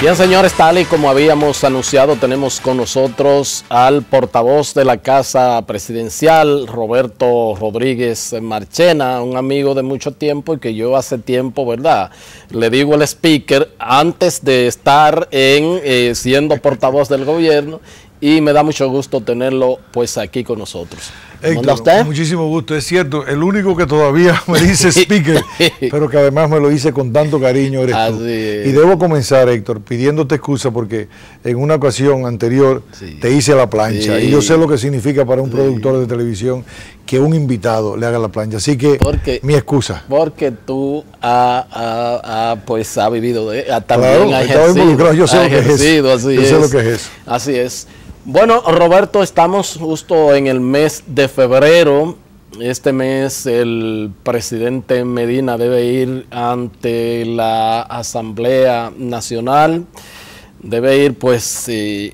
Bien, señores, tal y como habíamos anunciado, tenemos con nosotros al portavoz de la Casa Presidencial, Roberto Rodríguez Marchena, un amigo de mucho tiempo y que yo hace tiempo, ¿verdad?, le digo al speaker antes de estar siendo portavoz del gobierno, y me da mucho gusto tenerlo pues aquí con nosotros. Héctor, usted? Muchísimo gusto, es cierto, el único que todavía me dice speaker, pero que además me lo hice con tanto cariño eres tú. Y debo comenzar, Héctor, pidiéndote excusa porque en una ocasión anterior te hice la plancha, y yo sé lo que significa para un productor de televisión que un invitado le haga la plancha, así que mi excusa. Porque tú pues has vivido, también claro, has ejercido, yo sé lo que es eso. Yo sé lo que es eso. Así es. Bueno, Roberto, estamos justo en el mes de febrero. Este mes el presidente Medina debe ir ante la Asamblea Nacional, debe ir pues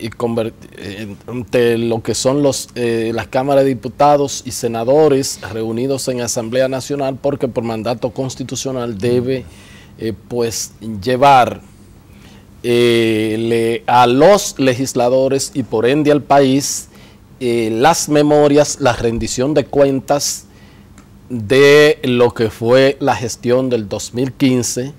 ante lo que son las cámaras de diputados y senadores reunidos en Asamblea Nacional, porque por mandato constitucional debe pues llevar a los legisladores y por ende al país las memorias, la rendición de cuentas de lo que fue la gestión del 2015,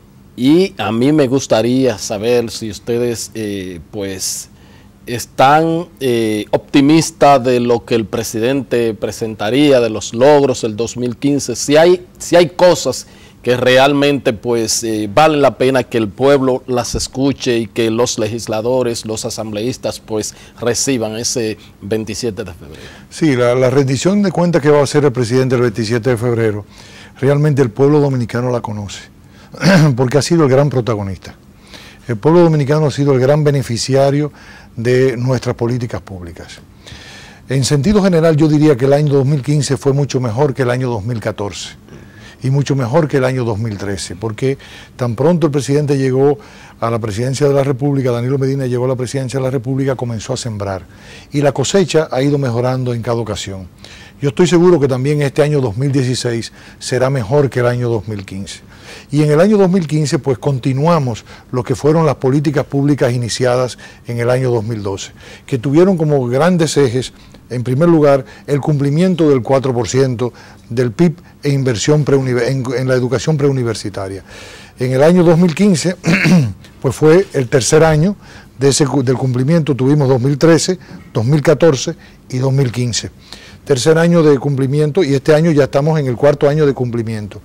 y a mí me gustaría saber si ustedes pues están optimistas de lo que el presidente presentaría, de los logros del 2015, si hay cosas que realmente pues vale la pena que el pueblo las escuche y que los legisladores, los asambleístas pues reciban ese 27 de febrero. Sí, la rendición de cuentas que va a hacer el presidente el 27 de febrero, realmente el pueblo dominicano la conoce, porque ha sido el gran protagonista. El pueblo dominicano ha sido el gran beneficiario de nuestras políticas públicas. En sentido general, yo diría que el año 2015 fue mucho mejor que el año 2014. Y mucho mejor que el año 2013, porque tan pronto el presidente llegó a la presidencia de la República, Danilo Medina llegó a la presidencia de la República, comenzó a sembrar. Y la cosecha ha ido mejorando en cada ocasión. Yo estoy seguro que también este año 2016 será mejor que el año 2015. Y en el año 2015 pues continuamos lo que fueron las políticas públicas iniciadas en el año 2012, que tuvieron como grandes ejes, en primer lugar, el cumplimiento del 4% del PIB en inversión en la educación preuniversitaria. En el año 2015, pues fue el tercer año del cumplimiento, tuvimos 2013, 2014 y 2015. Tercer año de cumplimiento, y este año ya estamos en el cuarto año de cumplimiento.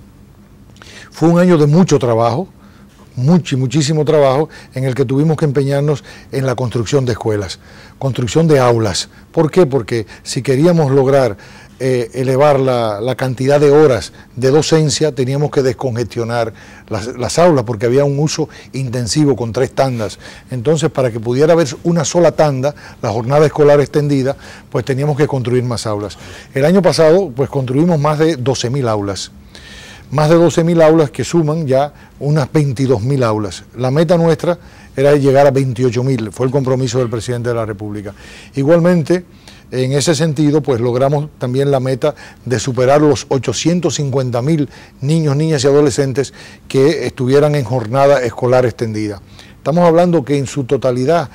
Fue un año de mucho trabajo, muchísimo trabajo, en el que tuvimos que empeñarnos en la construcción de escuelas, construcción de aulas. ¿Por qué? Porque si queríamos lograr elevar la cantidad de horas de docencia, teníamos que descongestionar las aulas, porque había un uso intensivo con 3 tandas. Entonces, para que pudiera haber una sola tanda, la jornada escolar extendida, pues teníamos que construir más aulas. El año pasado, pues construimos más de 12.000 aulas. Más de 12.000 aulas que suman ya unas 22.000 aulas. La meta nuestra era llegar a 28.000, fue el compromiso del presidente de la República. Igualmente, en ese sentido, pues logramos también la meta de superar los 850.000 niños, niñas y adolescentes que estuvieran en jornada escolar extendida. Estamos hablando que en su totalidad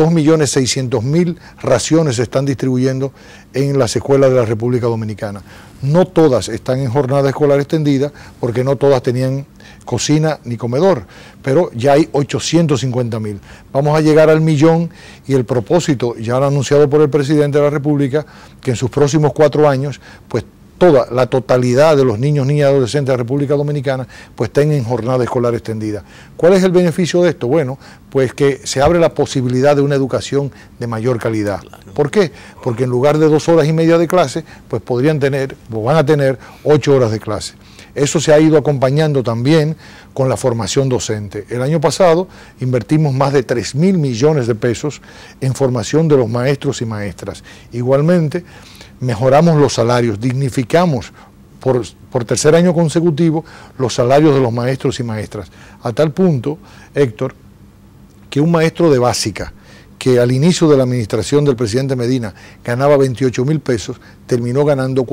2.600.000 raciones se están distribuyendo en las escuelas de la República Dominicana. No todas están en jornada escolar extendida porque no todas tenían cocina ni comedor, pero ya hay 850.000. Vamos a llegar al 1.000.000 y el propósito ya lo ha anunciado por el presidente de la República, que en sus próximos 4 años, pues la totalidad de los niños, niñas y adolescentes de la República Dominicana pues estén en jornada escolar extendida. ¿Cuál es el beneficio de esto? Bueno, pues que se abre la posibilidad de una educación de mayor calidad. ¿Por qué? Porque en lugar de 2 horas y media de clase, pues van a tener 8 horas de clase. Eso se ha ido acompañando también con la formación docente. El año pasado invertimos más de 3.000 millones de pesos en formación de los maestros y maestras. Igualmente, mejoramos los salarios, dignificamos por tercer año consecutivo los salarios de los maestros y maestras. A tal punto, Héctor, que un maestro de básica que al inicio de la administración del presidente Medina ganaba 28.000 pesos, terminó ganando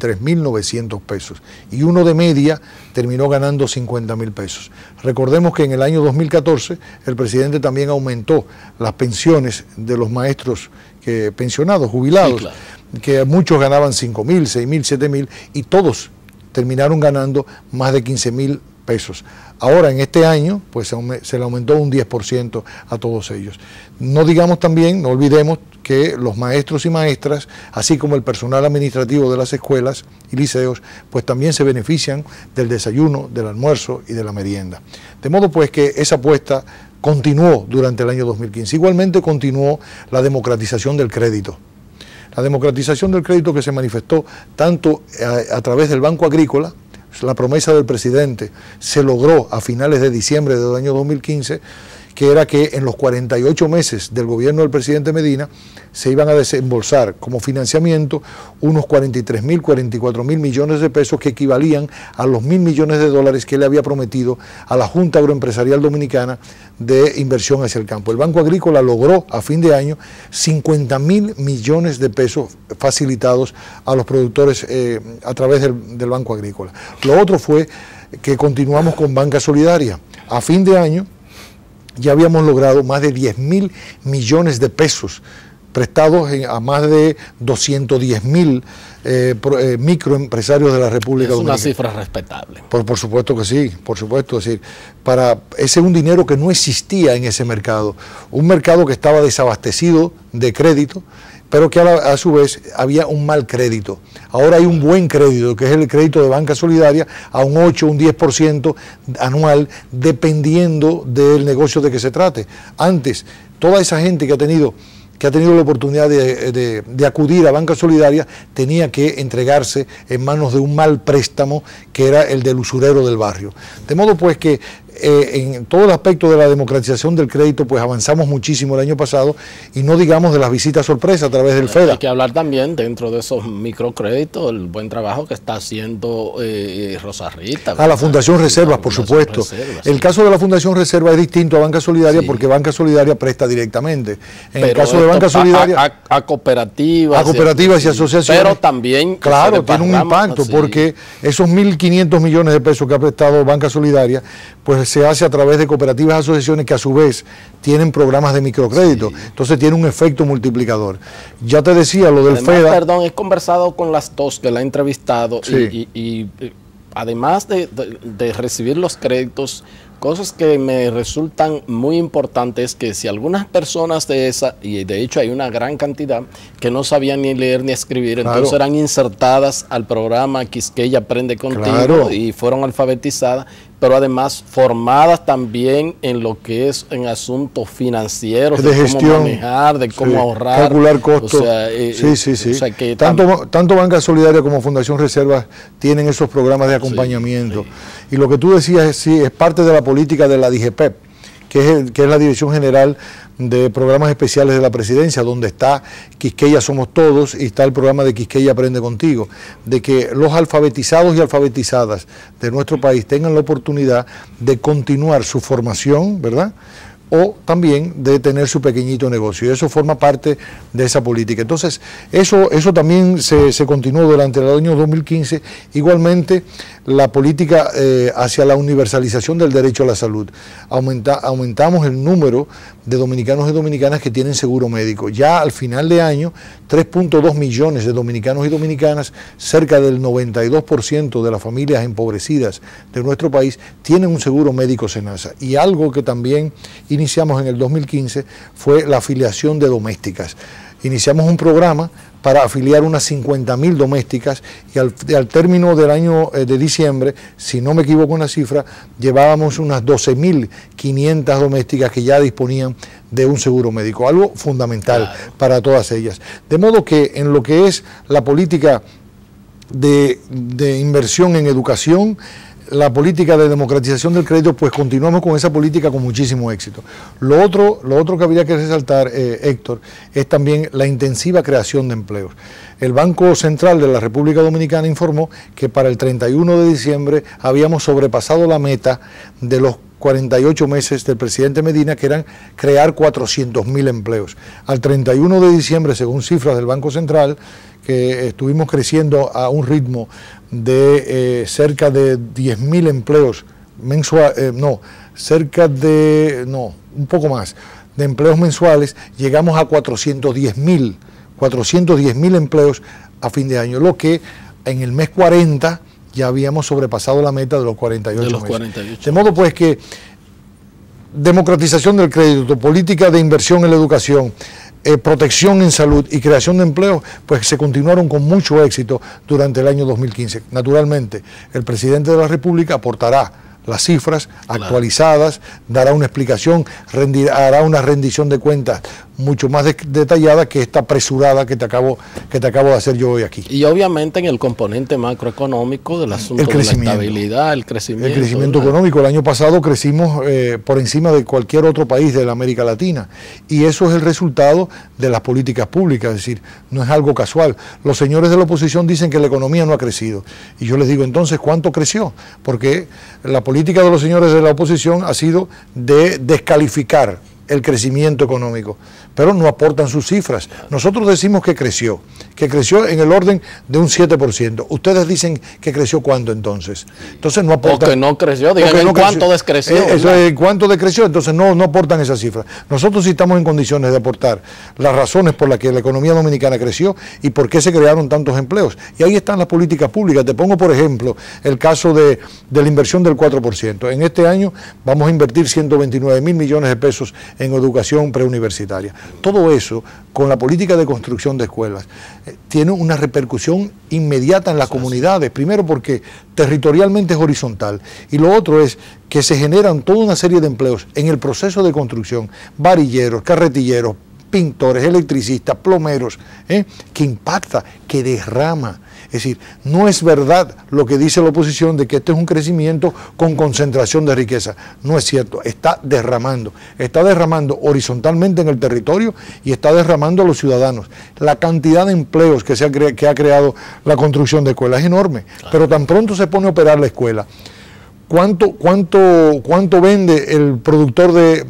43.900 pesos. Y uno de media terminó ganando 50.000 pesos. Recordemos que en el año 2014 el presidente también aumentó las pensiones de los maestros pensionados, jubilados, sí, claro, que muchos ganaban 5.000, 6.000, 7.000 y todos terminaron ganando más de 15.000 pesos. Ahora, en este año, pues se le aumentó un 10% a todos ellos. No digamos también, no olvidemos que los maestros y maestras, así como el personal administrativo de las escuelas y liceos, pues también se benefician del desayuno, del almuerzo y de la merienda. De modo pues que esa apuesta continuó durante el año 2015. Igualmente continuó la democratización del crédito. La democratización del crédito que se manifestó tanto a través del Banco Agrícola. La promesa del presidente se logró a finales de diciembre del año 2015, que era que en los 48 meses del gobierno del presidente Medina se iban a desembolsar como financiamiento unos 43.000, 44.000 millones de pesos que equivalían a los 1.000 millones de dólares que le había prometido a la Junta Agroempresarial Dominicana de inversión hacia el campo. El Banco Agrícola logró a fin de año 50.000 millones de pesos facilitados a los productores a través del Banco Agrícola. Lo otro fue que continuamos con Banca Solidaria. A fin de año ya habíamos logrado más de 10.000 millones de pesos prestados a más de 210.000 microempresarios de la República Dominicana. Es una cifra respetable. Por supuesto que sí, por supuesto. Es decir, ese es un dinero que no existía en ese mercado, un mercado que estaba desabastecido de crédito, pero que a su vez había un mal crédito. Ahora hay un buen crédito, que es el crédito de Banca Solidaria, a un 8, un 10% anual, dependiendo del negocio de que se trate. Antes, toda esa gente que ha tenido la oportunidad de acudir a Banca Solidaria tenía que entregarse en manos de un mal préstamo que era el del usurero del barrio. De modo pues que en todo el aspecto de la democratización del crédito pues avanzamos muchísimo el año pasado, y no digamos de las visitas sorpresa a través del FEDA. Hay que hablar también dentro de esos microcréditos el buen trabajo que está haciendo Rosa Rita. A la Fundación Reservas, por supuesto. Reservas, el caso de la Fundación Reserva es distinto a Banca Solidaria, sí, porque Banca Solidaria presta directamente. En el caso de Banca Solidaria a cooperativas y asociaciones, pero también claro, tiene un impacto, sí, porque esos 1.500 millones de pesos que ha prestado Banca Solidaria pues se hace a través de cooperativas y asociaciones que a su vez tienen programas de microcrédito, sí, entonces tiene un efecto multiplicador. Ya te decía lo del FEDA. Perdón, he conversado con las dos que la he entrevistado, sí, y además de recibir los créditos, cosas que me resultan muy importantes, que si algunas personas de esas, y de hecho hay una gran cantidad, que no sabían ni leer ni escribir, claro, entonces eran insertadas al programa Quisqueya Aprende Contigo, claro, y fueron alfabetizadas, pero además formadas también en lo que es en asuntos financieros, de gestión, cómo manejar, de cómo, sí, ahorrar, calcular costos. O sea, sí. O sea que tanto Banca Solidaria como Fundación Reservas tienen esos programas de acompañamiento. Sí, sí. Y lo que tú decías es parte de la política de la DIGEPEP, que es la Dirección General de Programas Especiales de la Presidencia, donde está Quisqueya Somos Todos y está el programa de Quisqueya Aprende Contigo, de que los alfabetizados y alfabetizadas de nuestro país tengan la oportunidad de continuar su formación, ¿verdad?, o también de tener su pequeñito negocio, y eso forma parte de esa política. Entonces, eso también se continuó durante el año 2015, igualmente la política hacia la universalización del derecho a la salud. Aumentamos el número de dominicanos y dominicanas que tienen seguro médico. Ya al final de año, 3.2 millones de dominicanos y dominicanas, cerca del 92% de las familias empobrecidas de nuestro país, tienen un seguro médico SENASA. Y algo que también iniciamos en el 2015 fue la afiliación de domésticas. Iniciamos un programa para afiliar unas 50.000 domésticas, y al término del año de diciembre, si no me equivoco en la cifra, llevábamos unas 12.500 domésticas que ya disponían de un seguro médico, algo fundamental, claro, para todas ellas. De modo que en lo que es la política de inversión en educación, la política de democratización del crédito, pues continuamos con esa política con muchísimo éxito. Lo otro que habría que resaltar, Héctor, es también la intensiva creación de empleos. El Banco Central de la República Dominicana informó que para el 31 de diciembre habíamos sobrepasado la meta de los 48 meses del presidente Medina, que eran crear 400.000 empleos. Al 31 de diciembre, según cifras del Banco Central, que estuvimos creciendo a un ritmo de cerca de 10.000 empleos mensuales, un poco más de empleos mensuales, llegamos a 410.000 empleos a fin de año, lo que en el mes 40 ya habíamos sobrepasado la meta de los 48 meses. De modo pues que democratización del crédito, política de inversión en la educación, protección en salud y creación de empleo, pues se continuaron con mucho éxito durante el año 2015. Naturalmente, el presidente de la República aportará las cifras actualizadas, dará una explicación, hará una rendición de cuentas mucho más detallada que esta apresurada que te acabo de hacer yo hoy aquí. Y obviamente en el componente macroeconómico del asunto de la estabilidad, el crecimiento. El crecimiento económico. El año pasado crecimos por encima de cualquier otro país de la América Latina, y eso es el resultado de las políticas públicas, es decir, no es algo casual. Los señores de la oposición dicen que la economía no ha crecido, y yo les digo, entonces, ¿cuánto creció? Porque la política de los señores de la oposición ha sido de descalificar el crecimiento económico, pero no aportan sus cifras. Nosotros decimos que creció en el orden de un 7%. Ustedes dicen que creció ¿cuánto entonces? Entonces no aportan. O que no creció, digan en cuánto descreció. En cuánto decreció, entonces no aportan esas cifras. Nosotros sí estamos en condiciones de aportar las razones por las que la economía dominicana creció y por qué se crearon tantos empleos. Y ahí están las políticas públicas. Te pongo, por ejemplo, el caso de la inversión del 4%. En este año vamos a invertir 129.000 millones de pesos en educación preuniversitaria. Todo eso, con la política de construcción de escuelas, tiene una repercusión inmediata en las comunidades. Primero porque territorialmente es horizontal, y lo otro es que se generan toda una serie de empleos en el proceso de construcción, varilleros, carretilleros, pintores, electricistas, plomeros, que impacta, que derrama. Es decir, no es verdad lo que dice la oposición de que este es un crecimiento con concentración de riqueza. No es cierto, está derramando horizontalmente en el territorio y está derramando a los ciudadanos. La cantidad de empleos que ha creado la construcción de escuelas es enorme, pero tan pronto se pone a operar la escuela, ¿cuánto vende el productor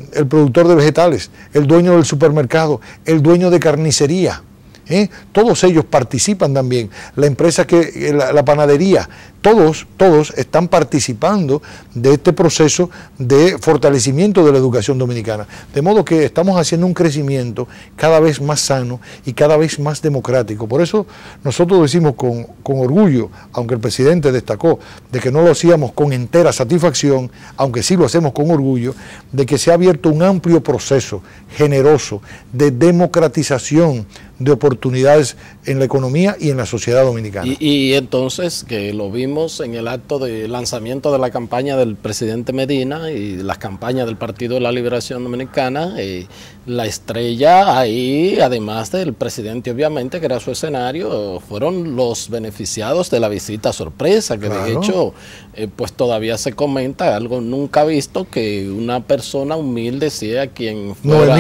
de vegetales, el dueño del supermercado, el dueño de carnicería? Todos ellos participan también, la empresa la panadería, todos están participando de este proceso de fortalecimiento de la educación dominicana, de modo que estamos haciendo un crecimiento cada vez más sano y cada vez más democrático. Por eso nosotros decimos con orgullo, aunque el presidente destacó de que no lo hacíamos con entera satisfacción, aunque sí lo hacemos con orgullo, de que se ha abierto un amplio proceso generoso de democratización de oportunidades en la economía y en la sociedad dominicana. Y entonces, que lo vimos en el acto de lanzamiento de la campaña del presidente Medina y las campañas del Partido de la Liberación Dominicana, la estrella ahí, además del presidente obviamente, que era su escenario, fueron los beneficiados de la visita sorpresa, que de hecho, pues todavía se comenta, algo nunca visto, que una persona humilde, sea quien fuera,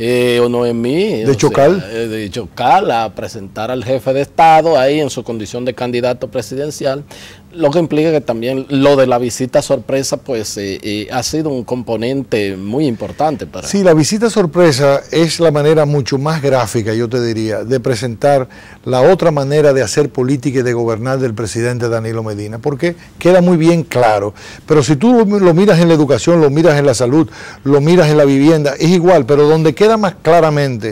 Noemí, de Chocal, de Chocal, a presentar al jefe de Estado ahí en su condición de candidato presidencial, lo que implica que también lo de la visita sorpresa pues ha sido un componente muy importante para... Sí, la visita sorpresa es la manera mucho más gráfica, yo te diría, de presentar la otra manera de hacer política y de gobernar del presidente Danilo Medina, porque queda muy bien claro, pero si tú lo miras en la educación, lo miras en la salud, lo miras en la vivienda, es igual, pero donde queda más claramente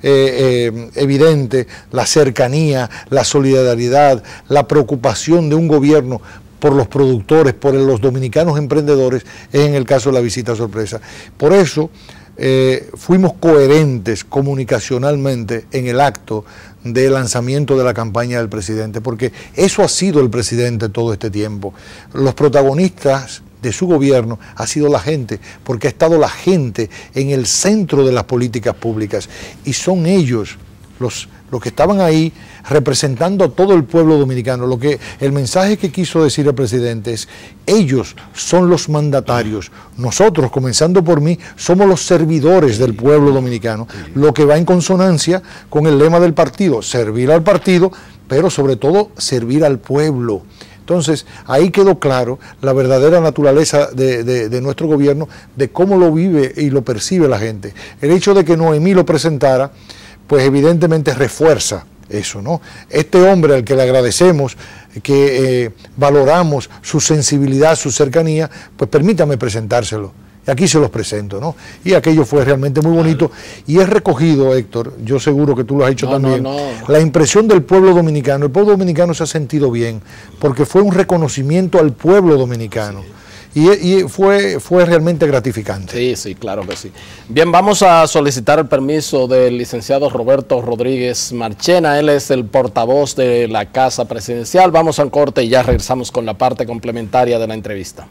evidente la cercanía, la solidaridad, la preocupación de un gobierno por los productores, por los dominicanos emprendedores, es en el caso de la visita sorpresa. Por eso fuimos coherentes comunicacionalmente en el acto de lanzamiento de la campaña del presidente, porque eso ha sido el presidente todo este tiempo. Los protagonistas de su gobierno ha sido la gente, porque ha estado la gente en el centro de las políticas públicas, y son ellos los que estaban ahí representando a todo el pueblo dominicano. El mensaje que quiso decir el presidente es: ellos son los mandatarios, nosotros, comenzando por mí, somos los servidores del pueblo dominicano, lo que va en consonancia con el lema del partido: servir al partido, pero sobre todo servir al pueblo. Entonces, ahí quedó claro la verdadera naturaleza de nuestro gobierno, de cómo lo vive y lo percibe la gente. El hecho de que Noemí lo presentara, pues evidentemente refuerza eso, ¿no? Este hombre al que le agradecemos, que valoramos su sensibilidad, su cercanía, pues permítame presentárselo. Aquí se los presento, ¿no? Y aquello fue realmente muy bonito. Y es recogido, Héctor, yo seguro que tú lo has hecho también, la impresión del pueblo dominicano. El pueblo dominicano se ha sentido bien, porque fue un reconocimiento al pueblo dominicano. Sí. Y fue realmente gratificante. Sí, sí, claro que sí. Bien, vamos a solicitar el permiso del licenciado Roberto Rodríguez Marchena. Él es el portavoz de la Casa Presidencial. Vamos a un corte y ya regresamos con la parte complementaria de la entrevista.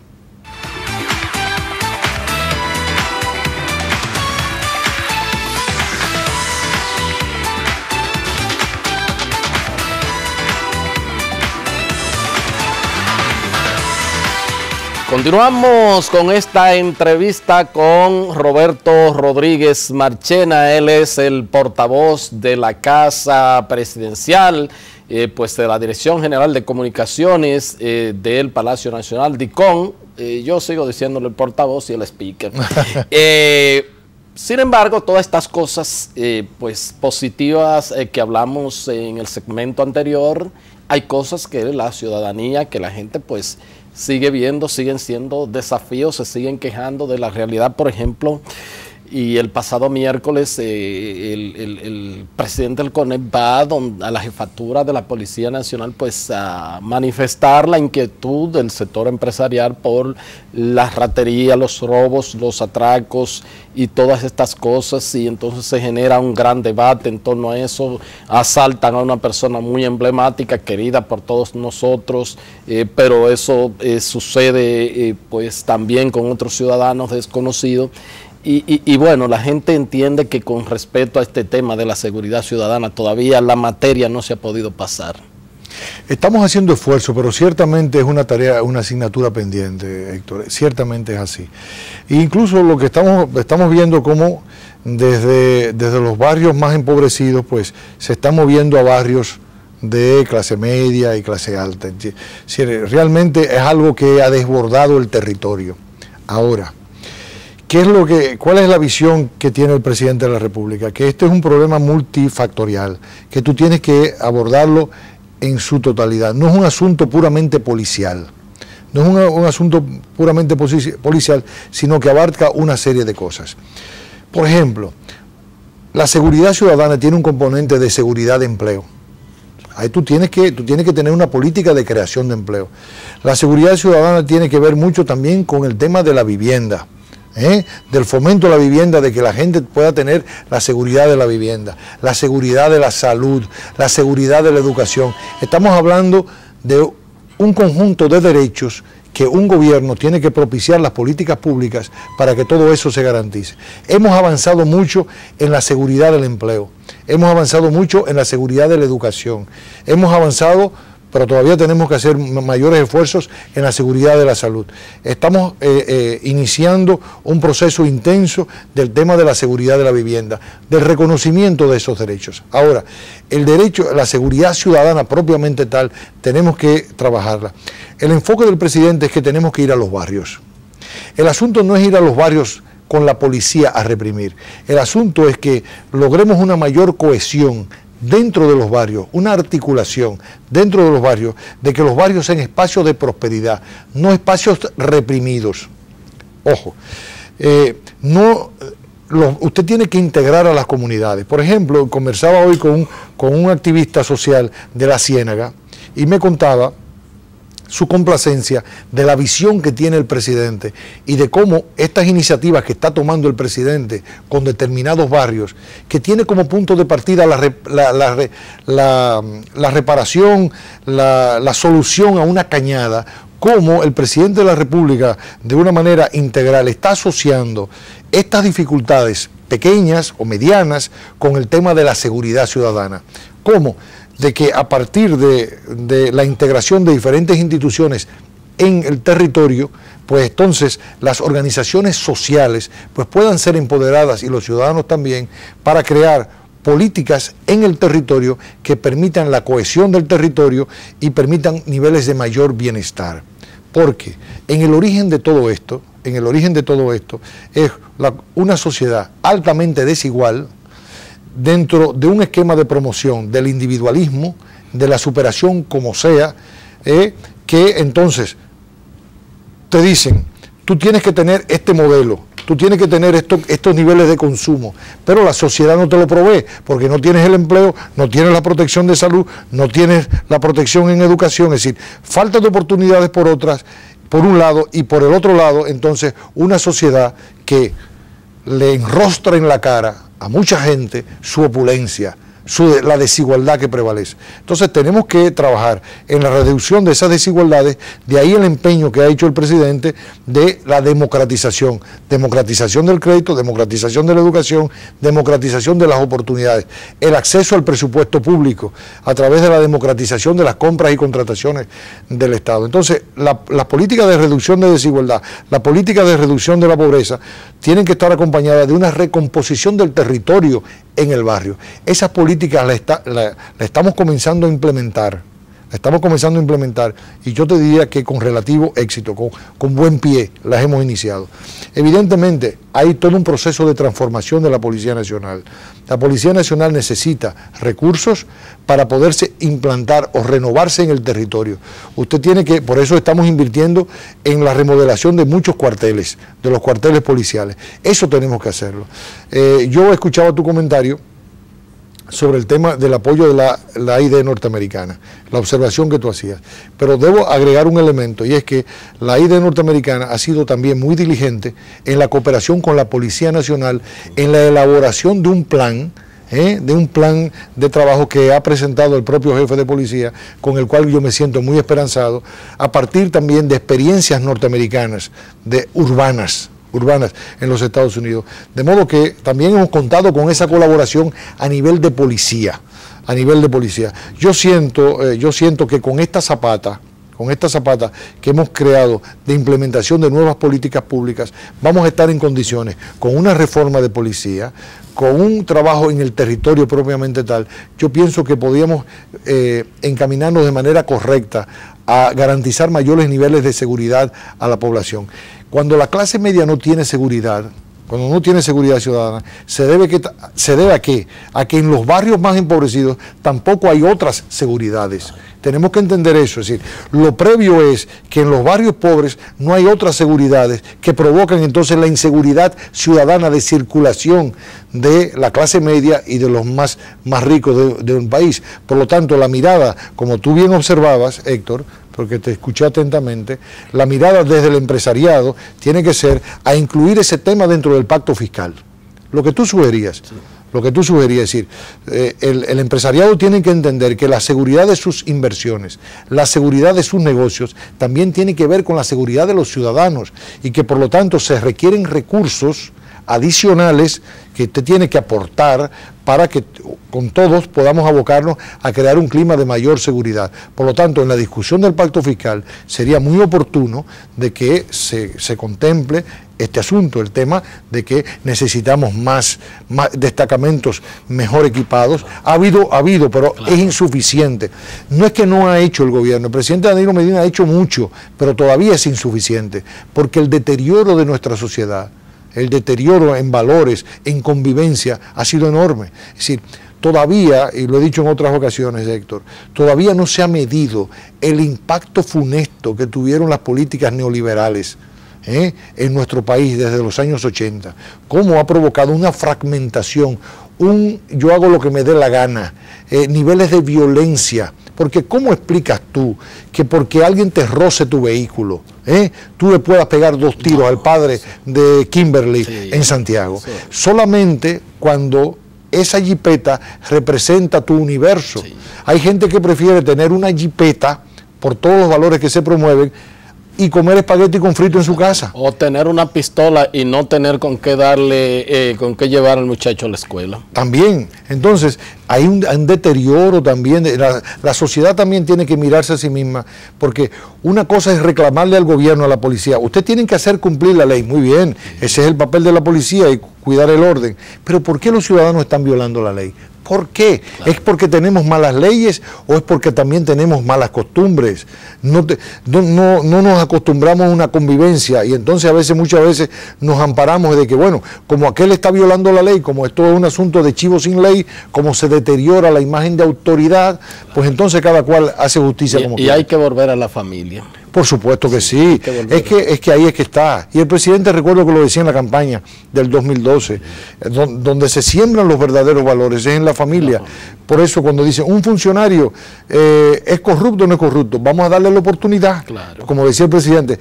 Continuamos con esta entrevista con Roberto Rodríguez Marchena. Él es el portavoz de la Casa Presidencial, pues de la Dirección General de Comunicaciones del Palacio Nacional, DICON. Yo sigo diciéndole el portavoz y el speaker. Sin embargo, todas estas cosas pues positivas que hablamos en el segmento anterior, hay cosas que la ciudadanía, que la gente pues sigue viendo, siguen siendo desafíos, se siguen quejando de la realidad. Por ejemplo, y el pasado miércoles el presidente del CONEP va a la jefatura de la Policía Nacional pues a manifestar la inquietud del sector empresarial por la ratería, los robos, los atracos y todas estas cosas, y entonces se genera un gran debate en torno a eso. Asaltan a una persona muy emblemática, querida por todos nosotros, pero eso sucede pues también con otros ciudadanos desconocidos. Y bueno, la gente entiende que con respecto a este tema de la seguridad ciudadana todavía la materia no se ha podido pasar. Estamos haciendo esfuerzo, pero ciertamente es una tarea, una asignatura pendiente, Héctor. Ciertamente es así. E incluso lo que estamos viendo como desde los barrios más empobrecidos, pues se está moviendo a barrios de clase media y clase alta. Realmente es algo que ha desbordado el territorio. Ahora, ¿cuál es la visión que tiene el presidente de la República? Que este es un problema multifactorial, que tú tienes que abordarlo en su totalidad. No es un asunto puramente policial, no es un asunto puramente policial, sino que abarca una serie de cosas. Por ejemplo, la seguridad ciudadana tiene un componente de seguridad de empleo. Ahí tú tienes que tener una política de creación de empleo. La seguridad ciudadana tiene que ver mucho también con el tema de la vivienda. Del fomento de la vivienda, de que la gente pueda tener la seguridad de la vivienda, la seguridad de la salud, la seguridad de la educación. Estamos hablando de un conjunto de derechos que un gobierno tiene que propiciar las políticas públicas para que todo eso se garantice. Hemos avanzado mucho en la seguridad del empleo, hemos avanzado mucho en la seguridad de la educación, hemos avanzado, pero todavía tenemos que hacer mayores esfuerzos en la seguridad de la salud. Estamos iniciando un proceso intenso del tema de la seguridad de la vivienda, del reconocimiento de esos derechos. Ahora, el derecho, la seguridad ciudadana propiamente tal, tenemos que trabajarla. El enfoque del presidente es que tenemos que ir a los barrios. El asunto no es ir a los barrios con la policía a reprimir. El asunto es que logremos una mayor cohesión dentro de los barrios, una articulación dentro de los barrios, de que los barrios sean espacios de prosperidad, no espacios reprimidos. Ojo, usted tiene que integrar a las comunidades. Por ejemplo, conversaba hoy con un activista social de la Ciénaga y me contaba su complacencia de la visión que tiene el presidente y de cómo estas iniciativas que está tomando el presidente con determinados barrios, que tiene como punto de partida la reparación, la solución a una cañada, cómo el presidente de la República de una manera integral está asociando estas dificultades pequeñas o medianas con el tema de la seguridad ciudadana. ¿Cómo? De que a partir de la integración de diferentes instituciones en el territorio, pues entonces las organizaciones sociales pues puedan ser empoderadas y los ciudadanos también para crear políticas en el territorio que permitan la cohesión del territorio y permitan niveles de mayor bienestar. Porque en el origen de todo esto, es una sociedad altamente desigual dentro de un esquema de promoción del individualismo, de la superación como sea, que entonces te dicen, tú tienes que tener este modelo, tú tienes que tener estos niveles de consumo, pero la sociedad no te lo provee, porque no tienes el empleo, no tienes la protección de salud, no tienes la protección en educación, es decir, falta de oportunidades por un lado, y por el otro lado, entonces, una sociedad que le enrostra en la cara a mucha gente su opulencia, la desigualdad que prevalece. Entonces tenemos que trabajar en la reducción de esas desigualdades, de ahí el empeño que ha hecho el presidente de la democratización del crédito, democratización de la educación, democratización de las oportunidades, el acceso al presupuesto público a través de la democratización de las compras y contrataciones del Estado. Entonces las políticas de reducción de desigualdad, la política de reducción de la pobreza tienen que estar acompañadas de una recomposición del territorio en el barrio. Esas políticas la estamos comenzando a implementar. Y yo te diría que con relativo éxito, con buen pie las hemos iniciado. Evidentemente hay todo un proceso de transformación de la Policía Nacional. La Policía Nacional necesita recursos para poderse implantar o renovarse en el territorio. Usted tiene que, por eso estamos invirtiendo en la remodelación de muchos cuarteles, de los cuarteles policiales. Eso tenemos que hacerlo. Yo escuchaba tu comentario sobre el tema del apoyo de la AID norteamericana, la observación que tú hacías. Pero debo agregar un elemento, y es que la AID norteamericana ha sido también muy diligente en la cooperación con la Policía Nacional, en la elaboración de un plan de trabajo que ha presentado el propio jefe de policía, con el cual yo me siento muy esperanzado, a partir también de experiencias norteamericanas, urbanas en los Estados Unidos. De modo que también hemos contado con esa colaboración a nivel de policía. Yo siento que con esta zapata que hemos creado de implementación de nuevas políticas públicas, vamos a estar en condiciones, con una reforma de policía, con un trabajo en el territorio propiamente tal, yo pienso que podíamos encaminarnos de manera correcta a garantizar mayores niveles de seguridad a la población. Cuando la clase media no tiene seguridad, cuando no tiene seguridad ciudadana, se debe a qué? A que en los barrios más empobrecidos tampoco hay otras seguridades. Tenemos que entender eso, es decir, lo previo es que en los barrios pobres no hay otras seguridades que provocan entonces la inseguridad ciudadana de circulación de la clase media y de los más ricos de un país. Por lo tanto, la mirada, como tú bien observabas, Héctor, porque te escuché atentamente, la mirada desde el empresariado tiene que ser a incluir ese tema dentro del pacto fiscal. Lo que tú sugerías. Sí. Es decir, el empresariado tiene que entender que la seguridad de sus inversiones, la seguridad de sus negocios, también tiene que ver con la seguridad de los ciudadanos y que por lo tanto se requieren recursos adicionales que usted tiene que aportar para que con todos podamos abocarnos a crear un clima de mayor seguridad. Por lo tanto, en la discusión del pacto fiscal sería muy oportuno de que se contemple este asunto, el tema de que necesitamos más destacamentos mejor equipados. Ha habido, pero claro, es insuficiente. No es que no ha hecho el gobierno, el presidente Danilo Medina ha hecho mucho, pero todavía es insuficiente, porque el deterioro de nuestra sociedad, el deterioro en valores, en convivencia, ha sido enorme. Es decir, todavía, y lo he dicho en otras ocasiones, Héctor, todavía no se ha medido el impacto funesto que tuvieron las políticas neoliberales en nuestro país desde los años 80, cómo ha provocado una fragmentación, yo hago lo que me dé la gana, niveles de violencia, porque ¿cómo explicas tú que porque alguien te roce tu vehículo, tú le puedas pegar 2 tiros al padre de Kimberly en Santiago? Sí. Solamente cuando esa jipeta representa tu universo. Sí. Hay gente que prefiere tener una jipeta, por todos los valores que se promueven, y comer espagueti con frito en su casa. O tener una pistola y no tener con qué darle, con qué llevar al muchacho a la escuela. También. Entonces, hay un deterioro también. La sociedad también tiene que mirarse a sí misma, porque una cosa es reclamarle al gobierno, a la policía. Ustedes tienen que hacer cumplir la ley. Muy bien, ese es el papel de la policía y cuidar el orden. Pero ¿por qué los ciudadanos están violando la ley? ¿Por qué? Claro. ¿Es porque tenemos malas leyes o es porque también tenemos malas costumbres? No nos acostumbramos a una convivencia y entonces muchas veces nos amparamos de que, bueno, como aquel está violando la ley, como esto es un asunto de chivo sin ley, como se deteriora la imagen de autoridad, pues entonces cada cual hace justicia como quiere. Y hay que volver a la familia. Por supuesto que sí, es que ahí es que está. Y el presidente, recuerdo que lo decía en la campaña del 2012, donde se siembran los verdaderos valores, es en la familia. Por eso cuando dicen, un funcionario es corrupto o no es corrupto, vamos a darle la oportunidad. Claro. Como decía el presidente,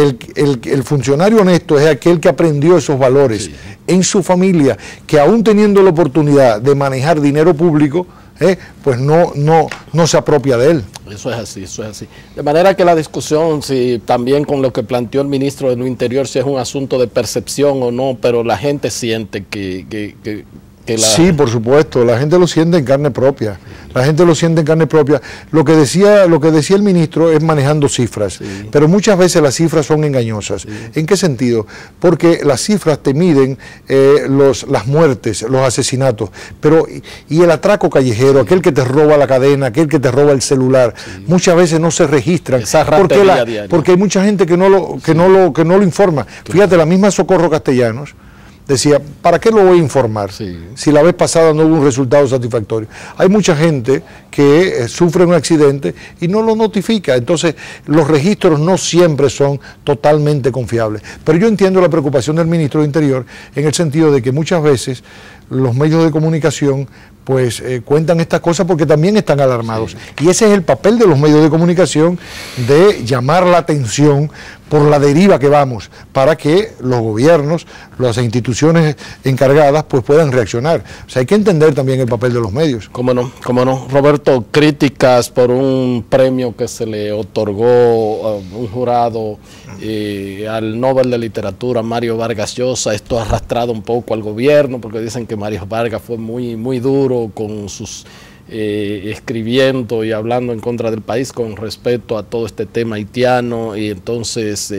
el funcionario honesto es aquel que aprendió esos valores en su familia, que aún teniendo la oportunidad de manejar dinero público, pues no se apropia de él. Eso es así, eso es así. De manera que la discusión, si también con lo que planteó el ministro de lo Interior, si es un asunto de percepción o no, pero la gente siente que Sí, por supuesto, la gente lo siente en carne propia. La gente lo siente en carne propia. Lo que decía el ministro es manejando cifras, pero muchas veces las cifras son engañosas. ¿En qué sentido? Porque las cifras te miden las muertes, los asesinatos, pero y el atraco callejero, aquel que te roba la cadena, aquel que te roba el celular, muchas veces no se registran porque hay mucha gente que no lo informa. Fíjate, la misma Socorro Castellanos decía, ¿para qué lo voy a informar si la vez pasada no hubo un resultado satisfactorio? Hay mucha gente que sufre un accidente y no lo notifica, entonces los registros no siempre son totalmente confiables. Pero yo entiendo la preocupación del ministro de Interior en el sentido de que muchas veces los medios de comunicación pues cuentan estas cosas porque también están alarmados. Y ese es el papel de los medios de comunicación, de llamar la atención por la deriva que vamos, para que los gobiernos, las instituciones encargadas, pues puedan reaccionar. O sea, hay que entender también el papel de los medios. Cómo no, cómo no. Roberto, críticas por un premio que se le otorgó a un jurado al Nobel de Literatura, Mario Vargas Llosa. Esto ha arrastrado un poco al gobierno, porque dicen que Mario Vargas fue muy duro con sus escribiendo y hablando en contra del país con respecto a todo este tema haitiano, y entonces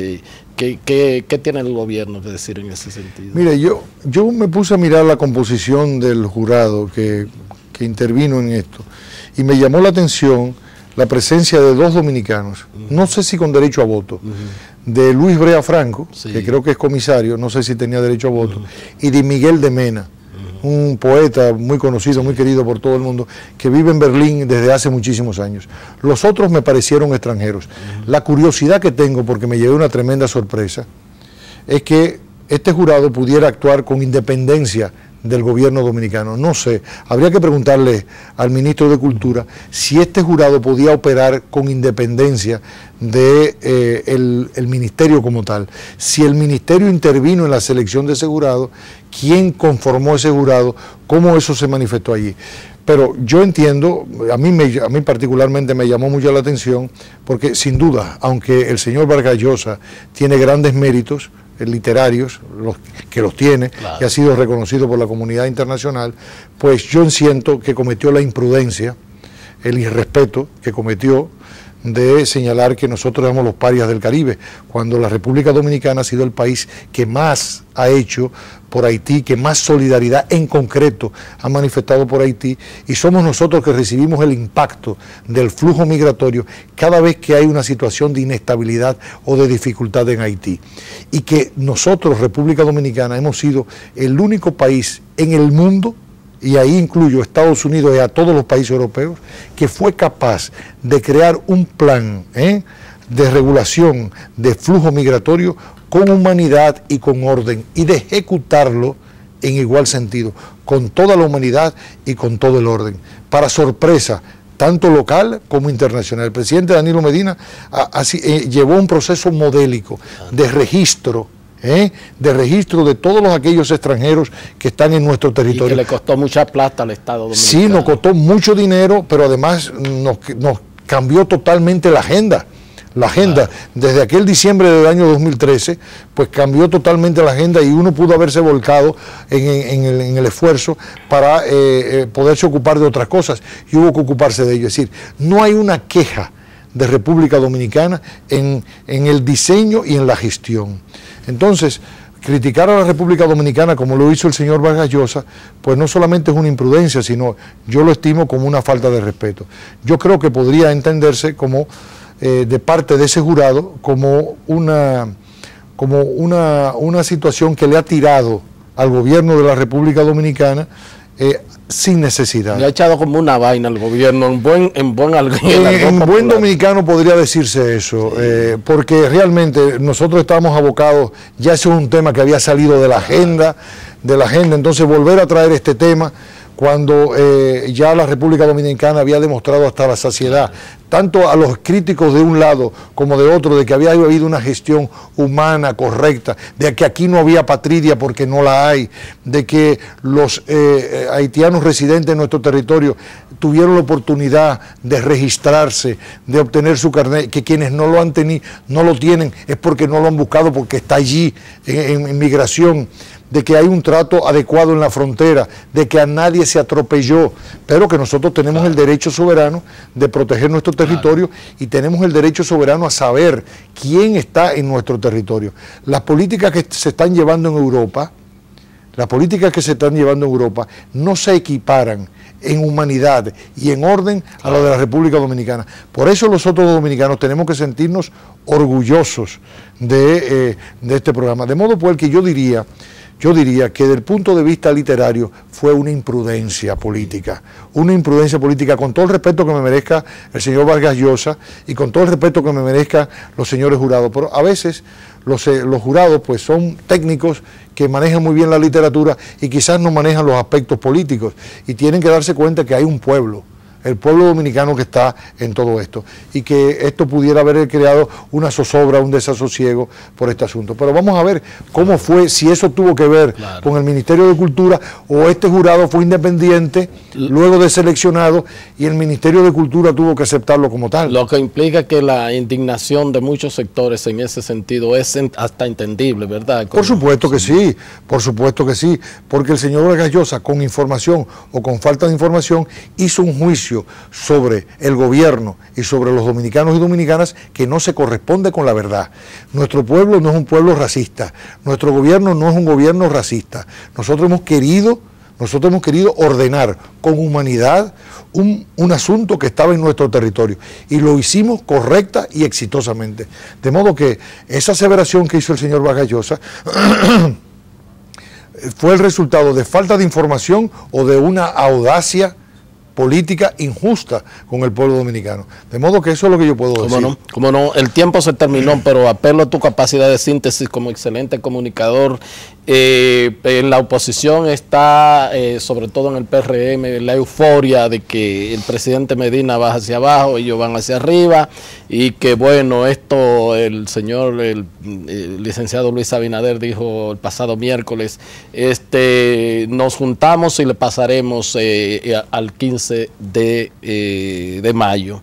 ¿qué tiene el gobierno que decir en ese sentido? Mire, yo me puse a mirar la composición del jurado que intervino en esto y me llamó la atención la presencia de dos dominicanos, no sé si con derecho a voto, de Luis Brea Franco, que creo que es comisario, no sé si tenía derecho a voto, y de Miguel de Mena, un poeta muy conocido, muy querido por todo el mundo, que vive en Berlín desde hace muchísimos años. Los otros me parecieron extranjeros. La curiosidad que tengo, porque me llevé una tremenda sorpresa, es que este jurado pudiera actuar con independencia del gobierno dominicano. No sé, habría que preguntarle al ministro de Cultura si este jurado podía operar con independencia de el ministerio como tal. Si el ministerio intervino en la selección de ese jurado, quién conformó ese jurado, cómo eso se manifestó allí. Pero yo entiendo, a mí particularmente me llamó mucho la atención, porque sin duda, aunque el señor Vargas Llosa tiene grandes méritos literarios, que los tiene, y ha sido reconocido por la comunidad internacional, pues yo siento que cometió la imprudencia, el irrespeto que cometió de señalar que nosotros éramos los parias del Caribe, cuando la República Dominicana ha sido el país que más ha hecho por Haití, que más solidaridad en concreto ha manifestado por Haití, y somos nosotros que recibimos el impacto del flujo migratorio cada vez que hay una situación de inestabilidad o de dificultad en Haití. Y que nosotros, República Dominicana, hemos sido el único país en el mundo, y ahí incluyo a Estados Unidos y a todos los países europeos, que fue capaz de crear un plan de regulación de flujo migratorio con humanidad y con orden, y de ejecutarlo en igual sentido, con toda la humanidad y con todo el orden, para sorpresa tanto local como internacional. El presidente Danilo Medina llevó un proceso modélico de registro, de todos aquellos extranjeros que están en nuestro territorio. Y que le costó mucha plata al Estado dominicano. Sí, nos costó mucho dinero, pero además nos cambió totalmente la agenda. La agenda, desde aquel diciembre del año 2013, pues cambió totalmente la agenda y uno pudo haberse volcado en el esfuerzo para poderse ocupar de otras cosas y hubo que ocuparse de ello. Es decir, no hay una queja de República Dominicana en el diseño y en la gestión. Entonces, criticar a la República Dominicana como lo hizo el señor Vargas Llosa, pues no solamente es una imprudencia, sino yo lo estimo como una falta de respeto. Yo creo que podría entenderse como de parte de ese jurado como una situación que le ha tirado al gobierno de la República Dominicana sin necesidad. Le ha echado como una vaina al gobierno, en buen dominicano podría decirse eso, porque realmente nosotros estábamos abocados, ya eso es un tema que había salido de la agenda, entonces volver a traer este tema cuando ya la República Dominicana había demostrado hasta la saciedad, tanto a los críticos de un lado como de otro, de que había habido una gestión humana, correcta, de que aquí no había patria porque no la hay, de que los haitianos residentes en nuestro territorio tuvieron la oportunidad de registrarse, de obtener su carnet, que quienes no lo han tenido, no lo tienen, es porque no lo han buscado, porque está allí en migración, de que hay un trato adecuado en la frontera, de que a nadie se atropelló, pero que nosotros tenemos el derecho soberano de proteger nuestro territorio y tenemos el derecho soberano a saber quién está en nuestro territorio. Las políticas que se están llevando en Europa, no se equiparan en humanidad y en orden a lo de la República Dominicana. Por eso nosotros los dominicanos tenemos que sentirnos orgullosos de este programa. De modo pues que yo diría que desde el punto de vista literario fue una imprudencia política, con todo el respeto que me merezca el señor Vargas Llosa y con todo el respeto que me merezca los señores jurados, pero a veces los jurados pues son técnicos que manejan muy bien la literatura y quizás no manejan los aspectos políticos y tienen que darse cuenta que hay un pueblo, el pueblo dominicano que está en todo esto y que esto pudiera haber creado una zozobra, un desasosiego por este asunto. Pero vamos a ver cómo fue, si eso tuvo que ver con el Ministerio de Cultura o este jurado fue independiente, luego de seleccionado y el Ministerio de Cultura tuvo que aceptarlo como tal. Lo que implica que la indignación de muchos sectores en ese sentido es hasta entendible, ¿verdad? Por supuesto que sí, porque el señor Vargas Llosa con información o con falta de información hizo un juicio sobre el gobierno y sobre los dominicanos y dominicanas que no se corresponde con la verdad. Nuestro pueblo no es un pueblo racista, nuestro gobierno no es un gobierno racista. Nosotros hemos querido ordenar con humanidad un asunto que estaba en nuestro territorio y lo hicimos correcta y exitosamente. De modo que esa aseveración que hizo el señor Vargas Llosa fue el resultado de falta de información o de una audacia política injusta con el pueblo dominicano. De modo que eso es lo que yo puedo decir. Como no, el tiempo se terminó, pero apelo a tu capacidad de síntesis como excelente comunicador. En la oposición está, sobre todo en el PRM, la euforia de que el presidente Medina va hacia abajo, ellos van hacia arriba, y que bueno, esto el licenciado Luis Abinader dijo el pasado miércoles, nos juntamos y le pasaremos al 15 de mayo.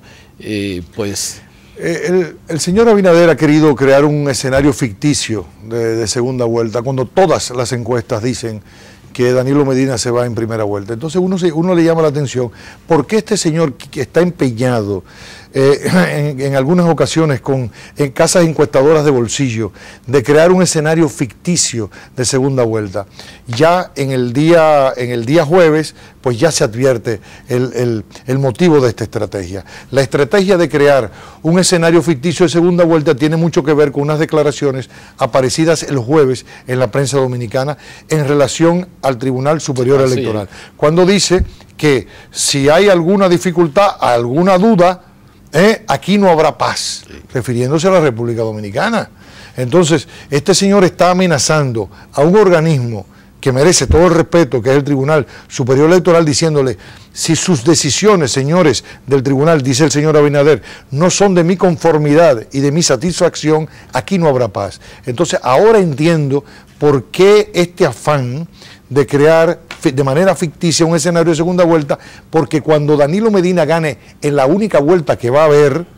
El señor Abinader ha querido crear un escenario ficticio de segunda vuelta, cuando todas las encuestas dicen que Danilo Medina se va en primera vuelta. Entonces uno le llama la atención, ¿por qué este señor que está empeñado en algunas ocasiones en casas encuestadoras de bolsillo, de crear un escenario ficticio de segunda vuelta? Ya en el día jueves, pues ya se advierte el motivo de esta estrategia. La estrategia de crear un escenario ficticio de segunda vuelta tiene mucho que ver con unas declaraciones aparecidas el jueves en la prensa dominicana en relación al Tribunal Superior Electoral, cuando dice que si hay alguna dificultad, alguna duda, aquí no habrá paz, refiriéndose a la República Dominicana. Entonces, este señor está amenazando a un organismo que merece todo el respeto, que es el Tribunal Superior Electoral, diciéndole, si sus decisiones, señores del tribunal, dice el señor Abinader, no son de mi conformidad y de mi satisfacción, aquí no habrá paz. Entonces, ahora entiendo por qué este afán de crear de manera ficticia un escenario de segunda vuelta, porque cuando Danilo Medina gane en la única vuelta que va a haber,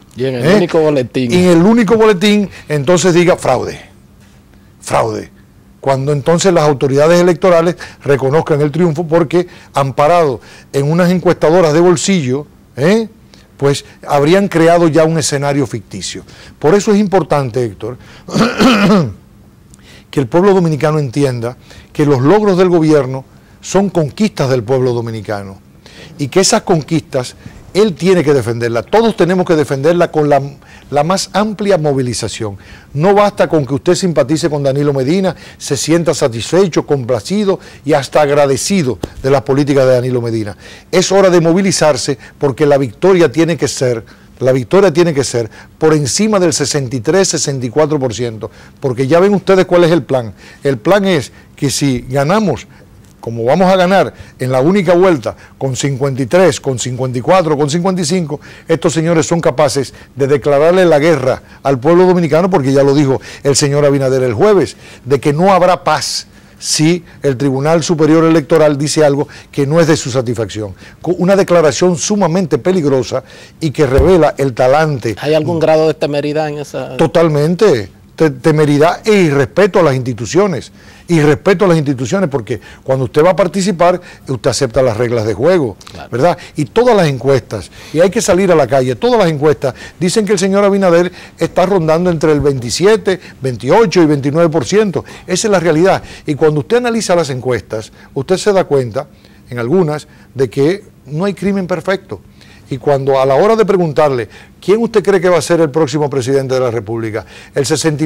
Y en el único boletín. Y en el único boletín, entonces diga fraude. Fraude. Cuando entonces las autoridades electorales reconozcan el triunfo porque, amparado en unas encuestadoras de bolsillo, pues habrían creado ya un escenario ficticio. Por eso es importante, Héctor, que el pueblo dominicano entienda que los logros del gobierno son conquistas del pueblo dominicano y que esas conquistas él tiene que defenderlas. Todos tenemos que defenderla con la más amplia movilización. No basta con que usted simpatice con Danilo Medina, se sienta satisfecho, complacido y hasta agradecido de las políticas de Danilo Medina. Es hora de movilizarse porque la victoria tiene que ser por encima del 63-64%, porque ya ven ustedes cuál es el plan. El plan es que si ganamos, como vamos a ganar en la única vuelta, con 53, con 54, con 55, estos señores son capaces de declararle la guerra al pueblo dominicano, porque ya lo dijo el señor Abinader el jueves, de que no habrá paz si el Tribunal Superior Electoral dice algo que no es de su satisfacción. Una declaración sumamente peligrosa y que revela el talante. ¿Hay algún grado de temeridad en esa...? Totalmente. Temeridad e irrespeto a las instituciones. Irrespeto a las instituciones, porque cuando usted va a participar, usted acepta las reglas de juego, claro, ¿verdad? Y todas las encuestas, y hay que salir a la calle, todas las encuestas dicen que el señor Abinader está rondando entre el 27, 28 y 29%. Esa es la realidad. Y cuando usted analiza las encuestas, usted se da cuenta, en algunas, de que no hay crimen perfecto. Y cuando a la hora de preguntarle, ¿quién usted cree que va a ser el próximo presidente de la República? El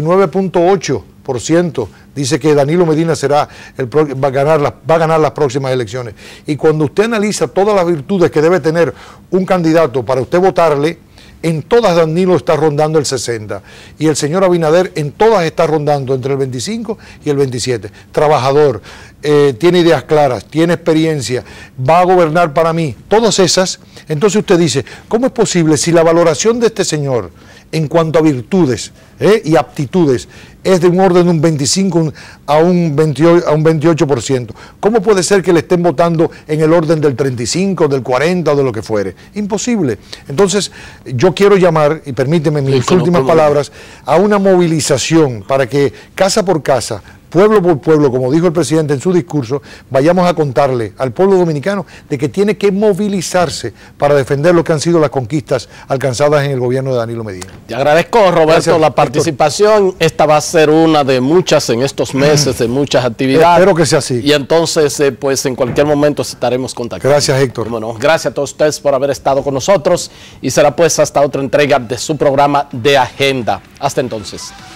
69.8% dice que Danilo Medina va a ganar las próximas elecciones. Y cuando usted analiza todas las virtudes que debe tener un candidato para usted votarle, en todas Danilo está rondando el 60%. Y el señor Abinader en todas está rondando entre el 25 y el 27%. Trabajador, tiene ideas claras, tiene experiencia, va a gobernar para mí. Todas esas. Entonces usted dice, ¿cómo es posible si la valoración de este señor en cuanto a virtudes y aptitudes es de un orden de un 25 a un 28%? ¿Cómo puede ser que le estén votando en el orden del 35, del 40 o de lo que fuere? Imposible. Entonces yo quiero llamar, y permíteme mis últimas palabras, a una movilización para que casa por casa, pueblo por pueblo, como dijo el presidente en su discurso, vayamos a contarle al pueblo dominicano de que tiene que movilizarse para defender lo que han sido las conquistas alcanzadas en el gobierno de Danilo Medina. Te agradezco, Roberto, gracias, la participación. Esta va a ser una de muchas en estos meses, de muchas actividades. Espero que sea así. Y entonces, pues en cualquier momento estaremos contactando. Gracias, Héctor. Bueno, gracias a todos ustedes por haber estado con nosotros y será pues hasta otra entrega de su programa de Agenda. Hasta entonces.